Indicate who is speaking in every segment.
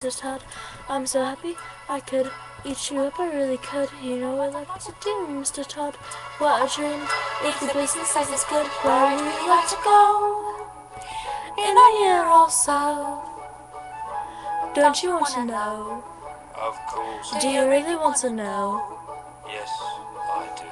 Speaker 1: Mr. Todd. I'm so happy I could eat you up, I really could. You know I like to do, Mr. Todd. What a dream. If the business is good, where would you like to go? In a year or so. Don't you want to know?
Speaker 2: Of course.
Speaker 1: Do you really want to know?
Speaker 2: Yes, I do.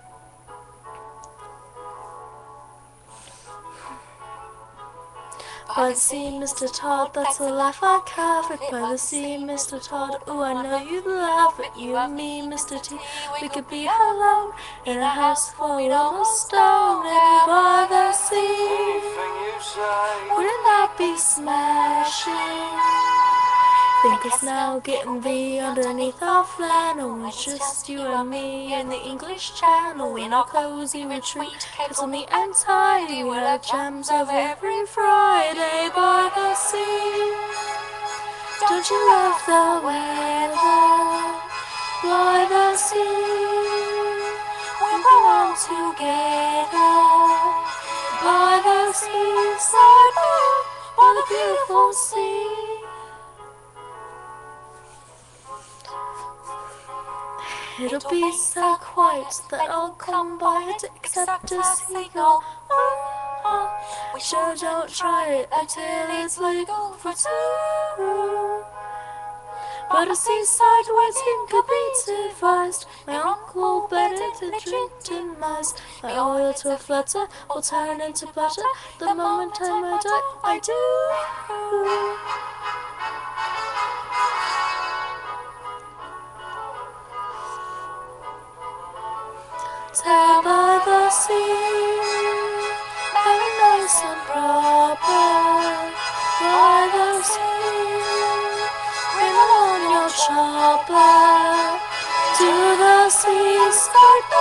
Speaker 1: By the sea, Mr. Todd, that's the life I covered. By the sea, Mr. Todd, ooh, I know you'd love it. You and me, Mr. T, we could be alone in a house full of stone. Maybe by the sea,
Speaker 2: Anything you say.
Speaker 1: wouldn't that be smashing? Think us now, getting thee underneath our flannel. It's just you and me in the English Channel, in our cozy retreat, kettle neat and tidy. We'll have jams over every Friday by the sea. Don't you love the weather by the sea? We'll go on together by the seaside, by the beautiful sea. It'll be so quiet that I'll come by to accept a seagull. We sure don't try it until it's legal for two. But a seaside wedding could be devised. My uncle Benedict in mice. My oil to a flutter will turn into butter. The moment I murder, I do. Sail by the sea, very nice and proper. By the sea, bring along your chopper to the seaside.